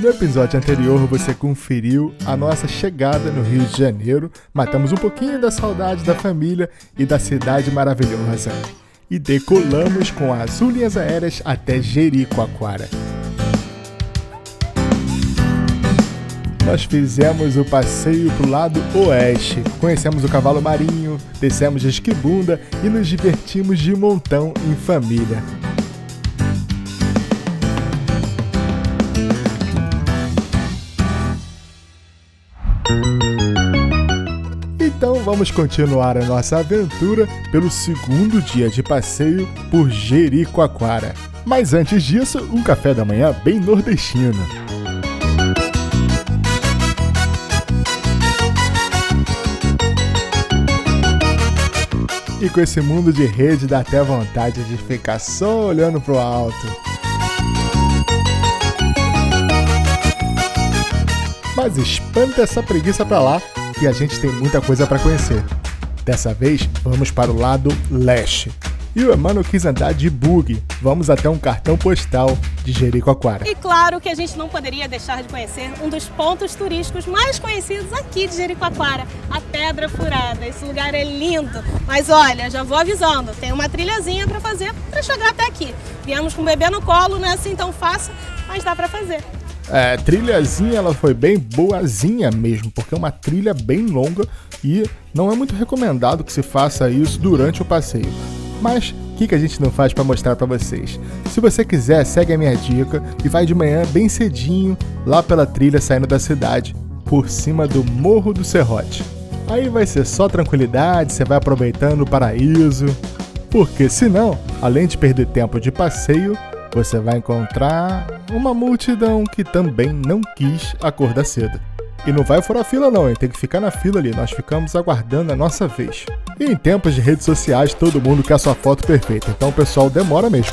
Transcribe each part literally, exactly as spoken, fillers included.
No episódio anterior você conferiu a nossa chegada no Rio de Janeiro, matamos um pouquinho da saudade da família e da cidade maravilhosa e decolamos com as linhas aéreas até Jericoacoara. Nós fizemos o passeio para o lado oeste, conhecemos o cavalo marinho, descemos de esquibunda e nos divertimos de montão em família. Então vamos continuar a nossa aventura pelo segundo dia de passeio por Jericoacoara. Mas antes disso, um café da manhã bem nordestino. E com esse mundo de rede dá até vontade de ficar só olhando pro alto. Mas espanta essa preguiça pra lá, que a gente tem muita coisa para conhecer. Dessa vez, vamos para o lado leste. E o Emmanuel quis andar de buggy. Vamos até um cartão postal de Jericoacoara. E claro que a gente não poderia deixar de conhecer um dos pontos turísticos mais conhecidos aqui de Jericoacoara, a Pedra Furada. Esse lugar é lindo, mas olha, já vou avisando, tem uma trilhazinha para fazer para chegar até aqui. Viemos com o bebê no colo, não é assim tão fácil, mas dá para fazer. É, trilhazinha, ela foi bem boazinha mesmo, porque é uma trilha bem longa e não é muito recomendado que se faça isso durante o passeio. Mas o que, que a gente não faz para mostrar para vocês? Se você quiser, segue a minha dica e vai de manhã bem cedinho lá pela trilha saindo da cidade, por cima do Morro do Serrote. Aí vai ser só tranquilidade, você vai aproveitando o paraíso, porque senão, além de perder tempo de passeio, você vai encontrar uma multidão que também não quis acordar cedo. E não vai furar fila não, hein? Tem que ficar na fila ali, nós ficamos aguardando a nossa vez. E em tempos de redes sociais, todo mundo quer a sua foto perfeita, então o pessoal demora mesmo.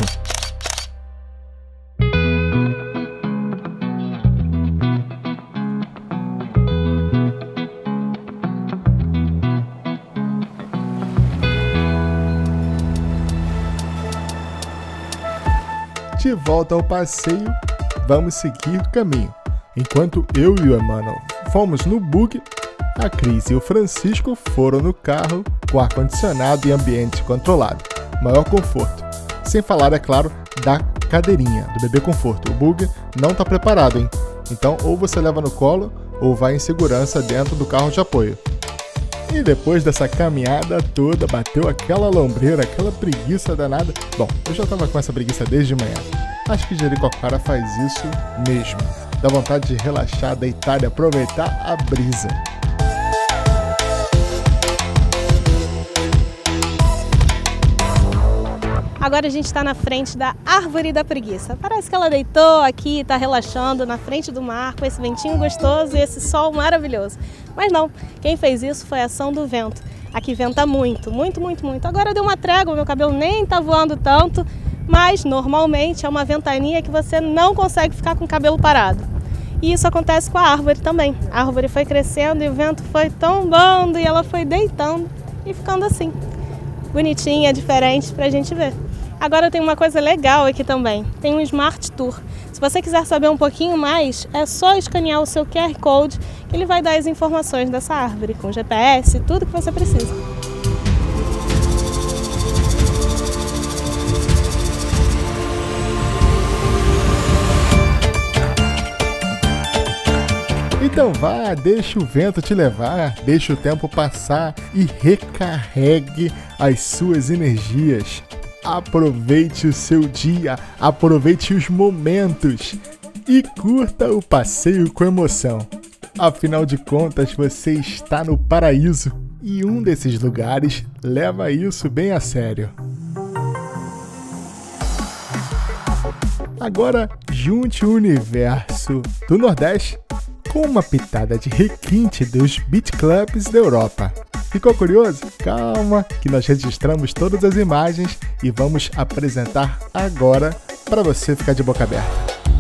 De volta ao passeio, vamos seguir o caminho. Enquanto eu e o Emmanuel fomos no buggy, a Cris e o Francisco foram no carro com ar-condicionado e ambiente controlado. Maior conforto. Sem falar, é claro, da cadeirinha, do bebê conforto. O buggy não está preparado, hein? Então ou você leva no colo ou vai em segurança dentro do carro de apoio. E depois dessa caminhada toda, bateu aquela lombreira, aquela preguiça danada. Bom, eu já tava com essa preguiça desde manhã. Acho que Jericoacoara faz isso mesmo. Dá vontade de relaxar, deitar e aproveitar a brisa. Agora a gente está na frente da Árvore da Preguiça. Parece que ela deitou aqui, está relaxando na frente do mar, com esse ventinho gostoso e esse sol maravilhoso. Mas não, quem fez isso foi a ação do vento. Aqui venta muito, muito, muito, muito. Agora deu uma trégua, meu cabelo nem está voando tanto, mas normalmente é uma ventania que você não consegue ficar com o cabelo parado. E isso acontece com a árvore também. A árvore foi crescendo e o vento foi tombando e ela foi deitando e ficando assim. Bonitinha, diferente pra gente ver. Agora tem uma coisa legal aqui também, tem um Smart Tour. Se você quiser saber um pouquinho mais, é só escanear o seu Q R Code que ele vai dar as informações dessa árvore, com G P S, tudo que você precisa. Então vá, deixa o vento te levar, deixa o tempo passar e recarregue as suas energias. Aproveite o seu dia, aproveite os momentos e curta o passeio com emoção. Afinal de contas, você está no paraíso e um desses lugares leva isso bem a sério. Agora, junte o universo do Nordeste com uma pitada de requinte dos beat clubs da Europa. Ficou curioso? Calma, que nós registramos todas as imagens e vamos apresentar agora para você ficar de boca aberta.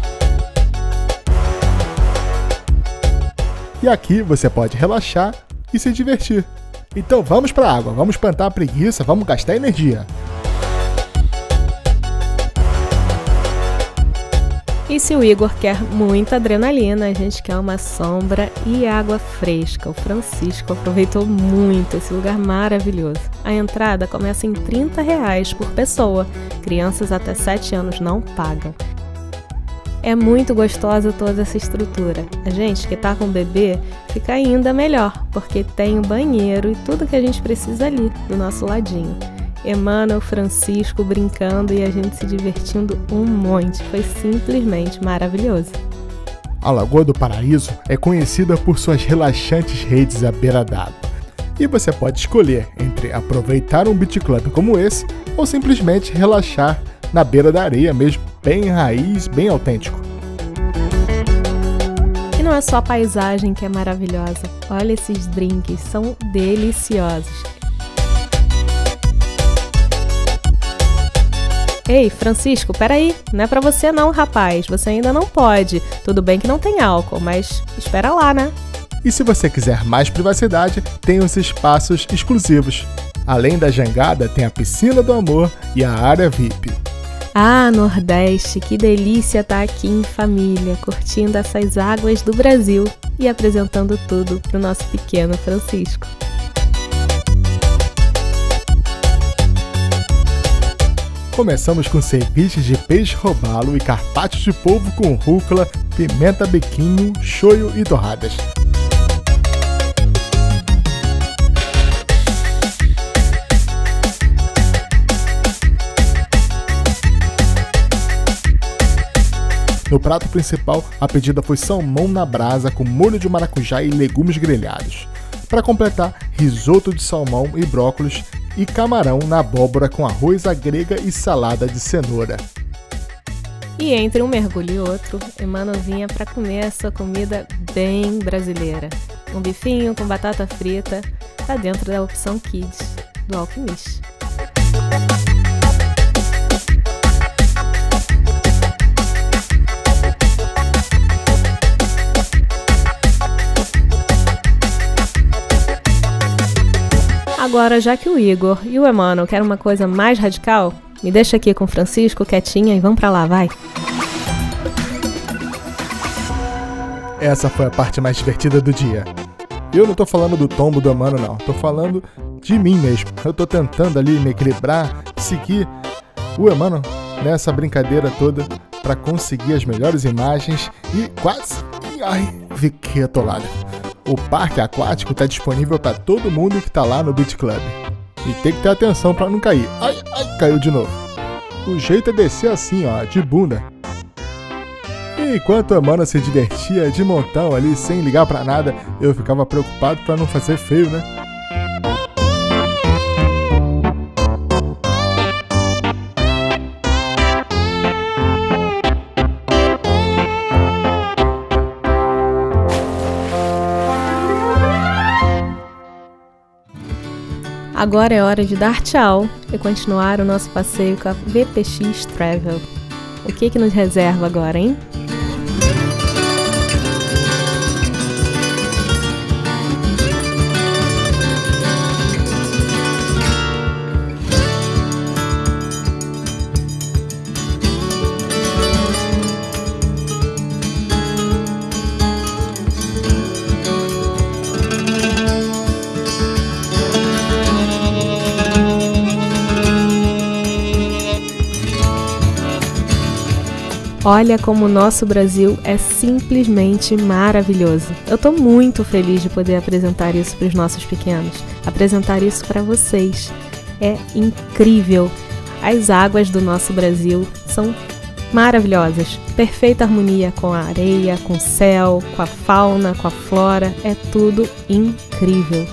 E aqui você pode relaxar e se divertir. Então vamos para a água, vamos espantar a preguiça, vamos gastar energia. E se o Igor quer muita adrenalina, a gente quer uma sombra e água fresca. O Francisco aproveitou muito esse lugar maravilhoso. A entrada começa em trinta reais por pessoa. Crianças até sete anos não pagam. É muito gostosa toda essa estrutura. A gente que tá com bebê fica ainda melhor, porque tem o banheiro e tudo que a gente precisa ali, do nosso ladinho. Emmanuel, Francisco brincando e a gente se divertindo um monte. Foi simplesmente maravilhoso. A Lagoa do Paraíso é conhecida por suas relaxantes redes à beira d'água. E você pode escolher entre aproveitar um beach club como esse ou simplesmente relaxar na beira da areia mesmo, bem raiz, bem autêntico. E não é só a paisagem que é maravilhosa. Olha, esses drinks, são deliciosos. Ei, Francisco, peraí, não é pra você não, rapaz, você ainda não pode. Tudo bem que não tem álcool, mas espera lá, né? E se você quiser mais privacidade, tem os espaços exclusivos. Além da jangada, tem a piscina do amor e a área V I P. Ah, Nordeste, que delícia estar aqui em família, curtindo essas águas do Brasil e apresentando tudo pro nosso pequeno Francisco. Começamos com ceviches de peixe robalo e carpaccio de polvo com rúcula, pimenta biquinho, shoyu e torradas. No prato principal, a pedida foi salmão na brasa com molho de maracujá e legumes grelhados. Para completar, risoto de salmão e brócolis e camarão na abóbora com arroz à grega e salada de cenoura. E entre um mergulho e outro, Emmanuel vinha para comer essa comida bem brasileira. Um bifinho com batata frita tá dentro da opção Kids do Alquimista. Agora, já que o Igor e o Emmanuel querem uma coisa mais radical, me deixa aqui com o Francisco quietinha e vamos pra lá, vai! Essa foi a parte mais divertida do dia. Eu não tô falando do tombo do Emmanuel, não. Tô falando de mim mesmo. Eu tô tentando ali me equilibrar, seguir o Emmanuel nessa brincadeira toda para conseguir as melhores imagens e quase... Ai, fiquei atolado. O parque aquático está disponível para todo mundo que está lá no Beach Club. E tem que ter atenção para não cair. Ai, ai, caiu de novo. O jeito é descer assim, ó, de bunda. E enquanto a Emmanuel se divertia de montão ali, sem ligar para nada, eu ficava preocupado para não fazer feio, né? Agora é hora de dar tchau e continuar o nosso passeio com a V P X Travel. O que que nos reserva agora, hein? Olha como o nosso Brasil é simplesmente maravilhoso. Eu tô muito feliz de poder apresentar isso para os nossos pequenos, apresentar isso para vocês. É incrível! As águas do nosso Brasil são maravilhosas, perfeita harmonia com a areia, com o céu, com a fauna, com a flora, é tudo incrível.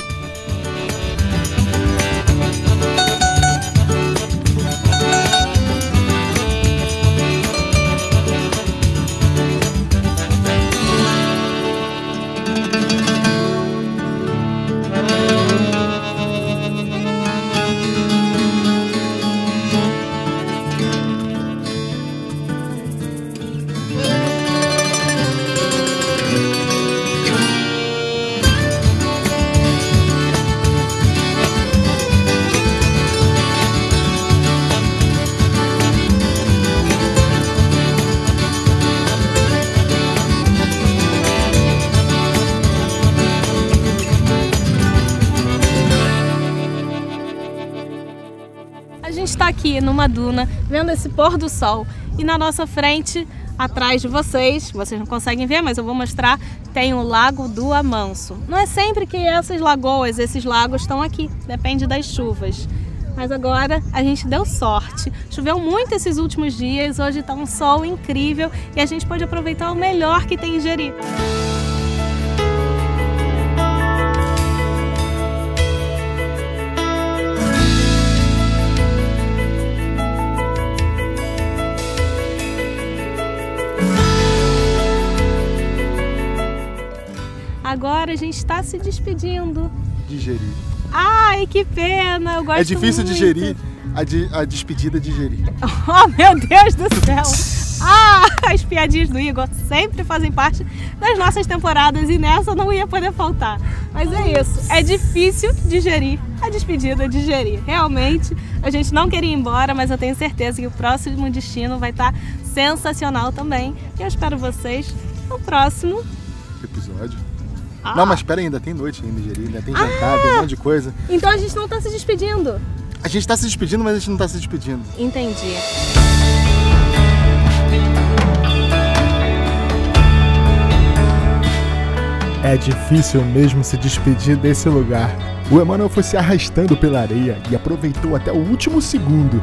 aqui numa duna, vendo esse pôr do sol. E na nossa frente, atrás de vocês, vocês não conseguem ver, mas eu vou mostrar, tem o Lago do Amanso. Não é sempre que essas lagoas, esses lagos estão aqui, depende das chuvas. Mas agora a gente deu sorte, choveu muito esses últimos dias, hoje está um sol incrível e a gente pode aproveitar o melhor que tem em Jeri. Agora a gente está se despedindo. De Jeri. Ai, que pena, eu gosto É difícil muito. digerir a, de, a despedida de Jeri. Oh, meu Deus do céu! Ah, as piadinhas do Igor sempre fazem parte das nossas temporadas e nessa não ia poder faltar. Mas é isso, é difícil digerir a despedida de Jeri. Realmente, a gente não queria ir embora, mas eu tenho certeza que o próximo destino vai estar sensacional também. E eu espero vocês no próximo Episódio. Ah. Não, mas espera ainda, tem noite ainda, Jeri, ainda tem jantar, ah. tem um monte de coisa. Então a gente não tá se despedindo. A gente tá se despedindo, mas a gente não tá se despedindo. Entendi. É difícil mesmo se despedir desse lugar. O Emanuel foi se arrastando pela areia e aproveitou até o último segundo.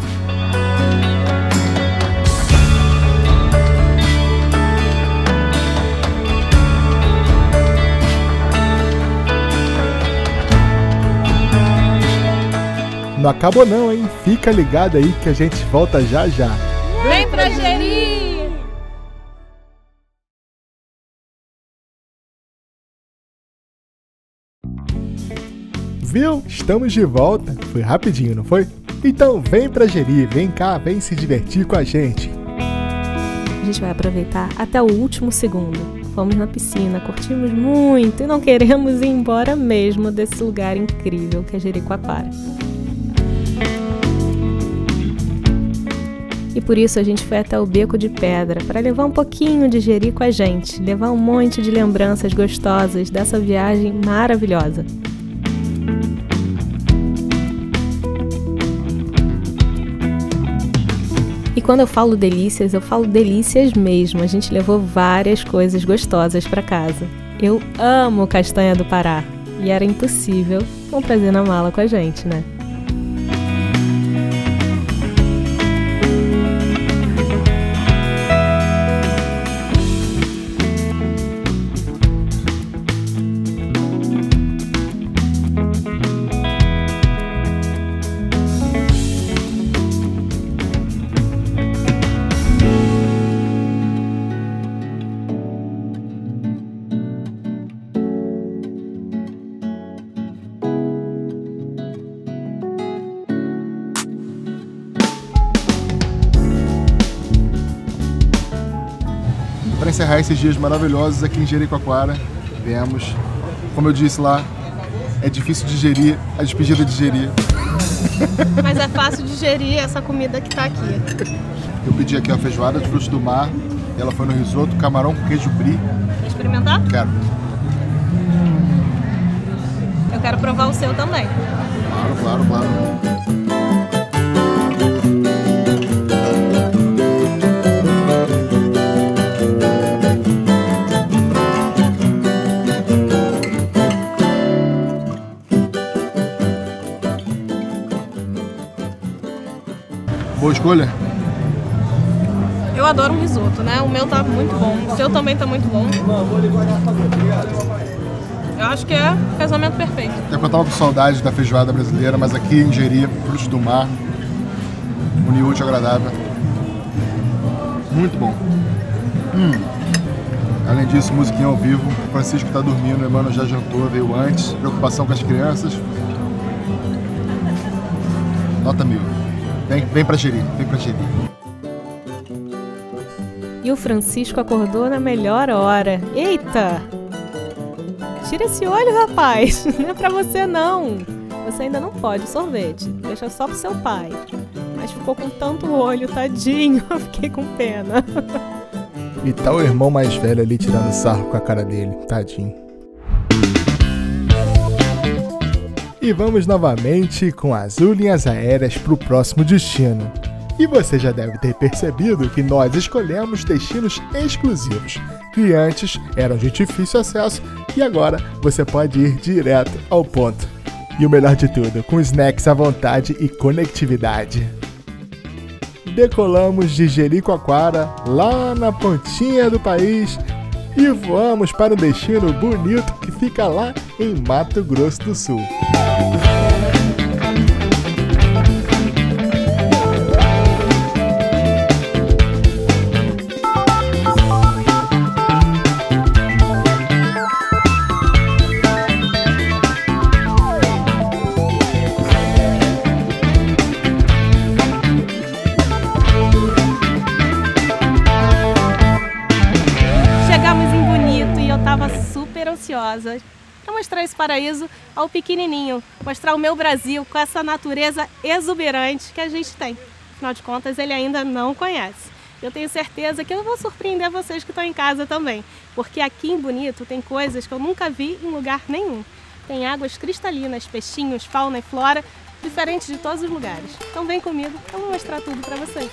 Não acabou não, hein? Fica ligado aí que a gente volta já já. Vem pra Jeri! Viu? Estamos de volta. Foi rapidinho, não foi? Então vem pra Jeri, vem cá, vem se divertir com a gente. A gente vai aproveitar até o último segundo. Fomos na piscina, curtimos muito e não queremos ir embora mesmo desse lugar incrível que é Jericoacoara. E por isso a gente foi até o Beco de Pedra, para levar um pouquinho de Jeri com a gente, levar um monte de lembranças gostosas dessa viagem maravilhosa. E quando eu falo delícias, eu falo delícias mesmo. A gente levou várias coisas gostosas para casa. Eu amo castanha do Pará e era impossível não trazer na mala com a gente, né? Para encerrar esses dias maravilhosos aqui em Jericoacoara, viemos, como eu disse lá, é difícil digerir a despedida de Jeri. Mas é fácil digerir essa comida que tá aqui. Eu pedi aqui a feijoada de frutos do mar, ela foi no risoto, camarão com queijo brie. Quer experimentar? Quero. Eu quero provar o seu também. Claro, claro, claro. Boa escolha? Eu adoro um risoto, né? O meu tá muito bom, o seu também tá muito bom. Eu acho que é casamento perfeito. Até que eu tava com saudade da feijoada brasileira, mas aqui em Jeri, frutos do mar, unir útil agradável. Muito bom. Hum. Além disso, musiquinha ao vivo. O Francisco tá dormindo, o Emmanuel já jantou, veio antes. Preocupação com as crianças. Nota mil. Vem, vem pra Jeri, vem pra Jeri. E o Francisco acordou na melhor hora. Eita! Tira esse olho, rapaz. Não é pra você, não. Você ainda não pode sorvete. Deixa só pro seu pai. Mas ficou com tanto olho, tadinho. Eu fiquei com pena. E tá o irmão mais velho ali tirando sarro com a cara dele. Tadinho. E vamos novamente com Azul Linhas Aéreas para o próximo destino. E você já deve ter percebido que nós escolhemos destinos exclusivos, que antes eram de difícil acesso e agora você pode ir direto ao ponto. E o melhor de tudo, com snacks à vontade e conectividade. Decolamos de Jericoacoara, lá na pontinha do país, e voamos para um destino bonito que fica lá em Mato Grosso do Sul. Ansiosa para mostrar esse paraíso ao pequenininho, mostrar o meu Brasil com essa natureza exuberante que a gente tem. Afinal de contas, ele ainda não conhece. Eu tenho certeza que eu vou surpreender vocês que estão em casa também, porque aqui em Bonito tem coisas que eu nunca vi em lugar nenhum. Tem águas cristalinas, peixinhos, fauna e flora, diferentes de todos os lugares. Então vem comigo, eu vou mostrar tudo para vocês.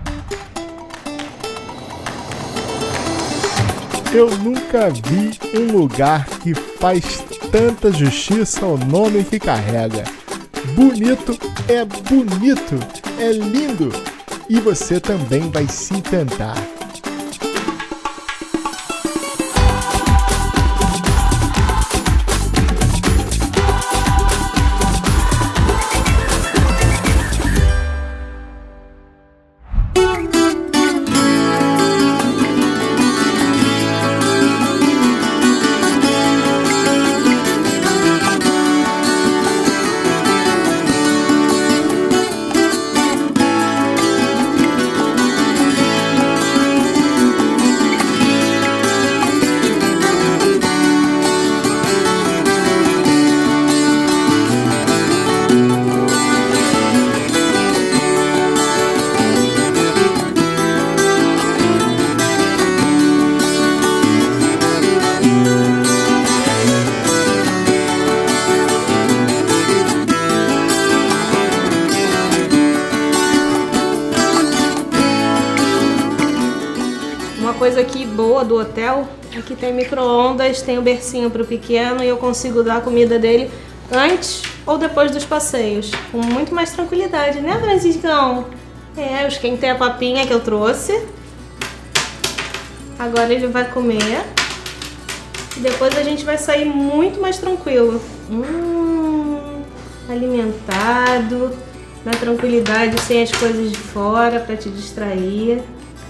Eu nunca vi um lugar que faz tanta justiça ao nome que carrega. Bonito é bonito, é lindo e você também vai se encantar. Coisa aqui boa do hotel, aqui tem micro-ondas, tem o bercinho para o pequeno e eu consigo dar a comida dele antes ou depois dos passeios, com muito mais tranquilidade, né, Franciscão? É, eu esquentei a papinha que eu trouxe, agora ele vai comer e depois a gente vai sair muito mais tranquilo. Hum, alimentado, na tranquilidade, sem as coisas de fora para te distrair.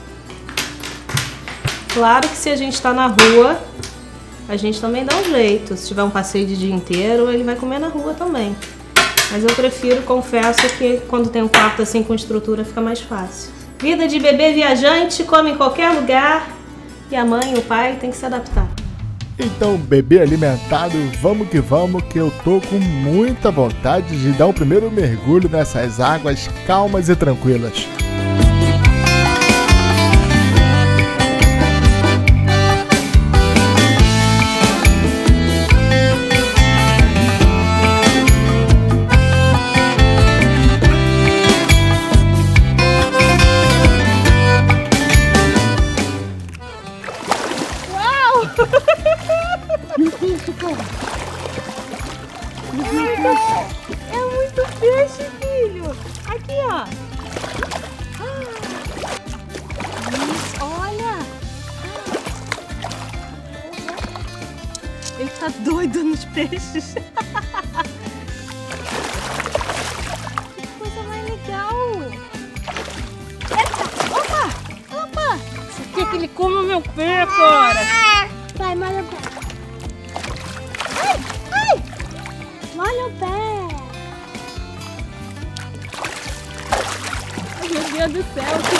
Claro que se a gente está na rua, a gente também dá um jeito. Se tiver um passeio de dia inteiro, ele vai comer na rua também. Mas eu prefiro, confesso, que quando tem um quarto assim com estrutura fica mais fácil. Vida de bebê viajante, come em qualquer lugar e a mãe e o pai tem que se adaptar. Então, bebê alimentado, vamos que vamos, que eu tô com muita vontade de dar um primeiro mergulho nessas águas calmas e tranquilas. É muito peixe, filho! Aqui, ó! Isso, olha! Ele tá doido nos peixes! Que coisa mais legal! Eita! Opa! Opa! Você quer que ele coma o meu pé, cara? Vai, molha o pé. Ai! Ai! Molha o pé. Meu Deus do céu, que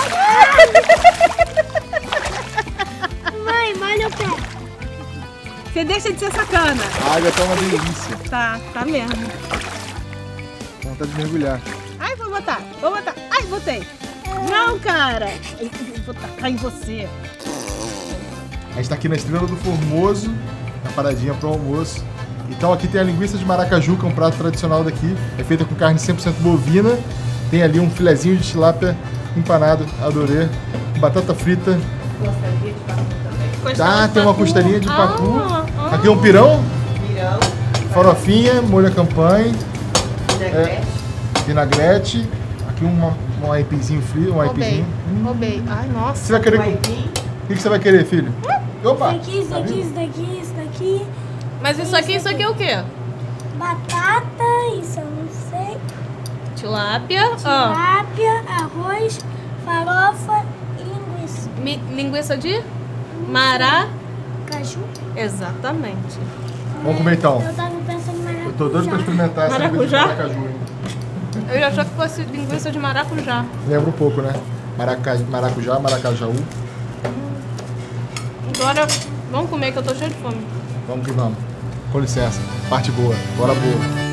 negócio! Mãe, molha o pé. Você deixa de ser sacana. A água tá uma delícia. Tá, tá mesmo. Vontade de mergulhar. Ai, vou botar, vou botar. Ai, botei. Não, cara. Eu vou tacar em você. A gente tá aqui na Estrela do Formoso, na paradinha pro almoço. Então aqui tem a linguiça de maracaju, que é um prato tradicional daqui. É feita com carne cem por cento bovina. Tem ali um filezinho de tilápia empanado, adorei. Batata frita. Costelinha de pacu também. Tá, tem uma costelinha de pacu. Ah, ah. Aqui é um pirão. Pirão, Farofinha, molho à campanha. vinagrete. Vinagrete. Aqui uma, um aipizinho frio, um Roubei, aipizinho. Hum. roubei. Ai, nossa. Você vai querer... Vai O vir. que, que você vai querer, filho? Opa! Isso daqui, isso tá daqui, vindo? isso daqui, isso daqui. Mas isso aqui, isso aqui é o quê? Batata, isso eu não sei. Tilápia. Ah. Tilápia, arroz, farofa e linguiça. Mi- linguiça de mará. Caju. Exatamente. Vamos comer então. Eu tava pensando em maracujá. Eu tô doido pra experimentar essa linguiça de Maracujá? maracaju. hein? Eu já achou que fosse linguiça de maracujá. Lembra um pouco, né? Maraca... Maracujá, maracajaú. Agora, vamos comer que eu tô cheio de fome. Vamos que vamos. Com licença. Parte boa. Bora boa.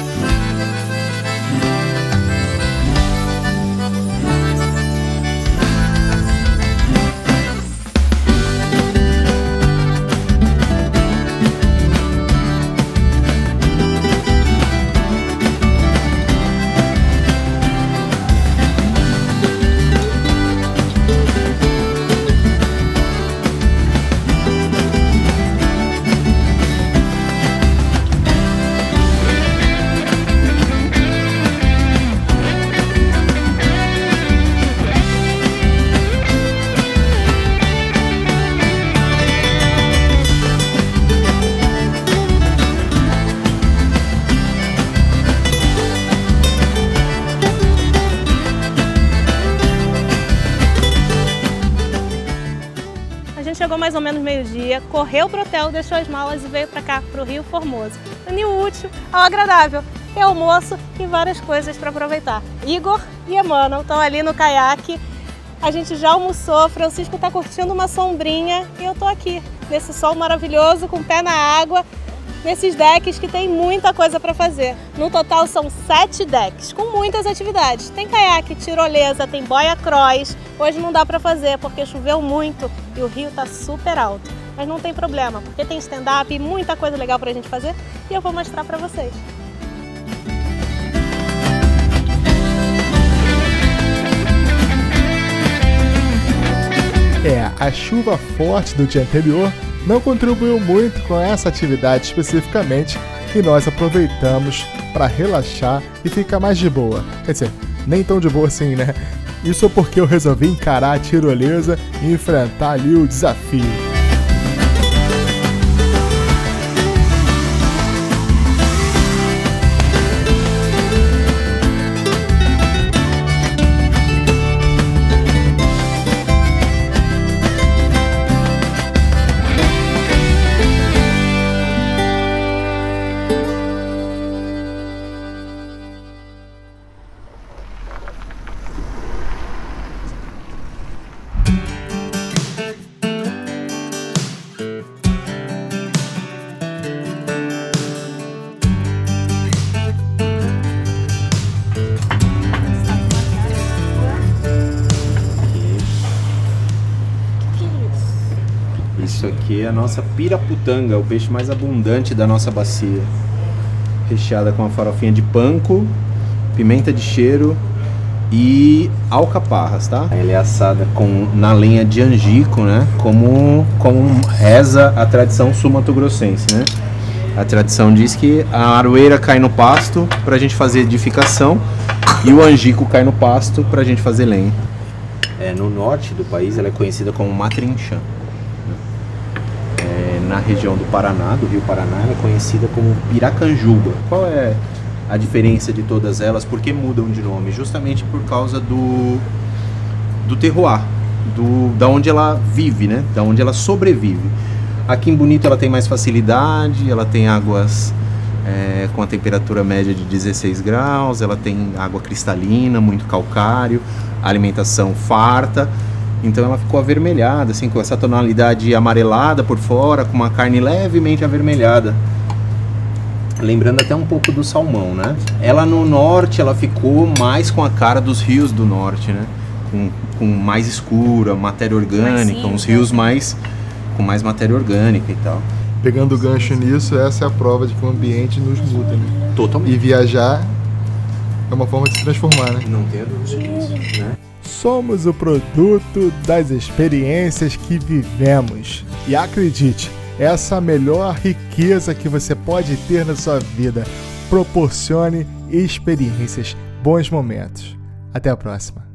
Chegou mais ou menos meio-dia, correu pro hotel, deixou as malas e veio para cá, pro Rio Formoso. Unir o útil ao agradável. Tem almoço e várias coisas para aproveitar. Igor e Emmanuel estão ali no caiaque. A gente já almoçou, Francisco está curtindo uma sombrinha e eu tô aqui, nesse sol maravilhoso, com o pé na água, nesses decks que tem muita coisa para fazer. No total são sete decks, com muitas atividades. Tem caiaque, tirolesa, tem boia cross. Hoje não dá para fazer porque choveu muito e o rio tá super alto. Mas não tem problema, porque tem stand-up e muita coisa legal pra gente fazer e eu vou mostrar para vocês. É, a chuva forte do dia anterior não contribuiu muito com essa atividade especificamente e nós aproveitamos para relaxar e ficar mais de boa. Quer dizer, nem tão de boa assim, né? Isso porque eu resolvi encarar a tirolesa e enfrentar ali o desafio. Isso aqui é a nossa piraputanga, o peixe mais abundante da nossa bacia. Recheada com uma farofinha de panko, pimenta de cheiro e alcaparras, tá? Ela é assada com, na lenha de angico, né? Como, como reza a tradição sul-mato-grossense, né? A tradição diz que a aroeira cai no pasto pra gente fazer edificação e o angico cai no pasto pra gente fazer lenha. É, no norte do país ela é conhecida como matrinchã. Na região do Paraná, do Rio Paraná, ela é conhecida como piracanjuba. Qual é a diferença de todas elas? Por que mudam de nome? Justamente por causa do, do terroir, do, da onde ela vive, né? Da onde ela sobrevive. Aqui em Bonito ela tem mais facilidade, ela tem águas é, com a temperatura média de dezesseis graus, ela tem água cristalina, muito calcário, alimentação farta. Então ela ficou avermelhada, assim, com essa tonalidade amarelada por fora, com uma carne levemente avermelhada. Lembrando até um pouco do salmão, né? Ela no norte, ela ficou mais com a cara dos rios do norte, né? Com, com mais escura, matéria orgânica, uns rios mais com mais matéria orgânica e tal. Pegando o gancho nisso, essa é a prova de que o ambiente nos muda, né? Totalmente. E viajar é uma forma de se transformar, né? Não tenho dúvida disso, né? Somos o produto das experiências que vivemos. E acredite, essa é a melhor riqueza que você pode ter na sua vida. Proporcione experiências, bons momentos. Até a próxima.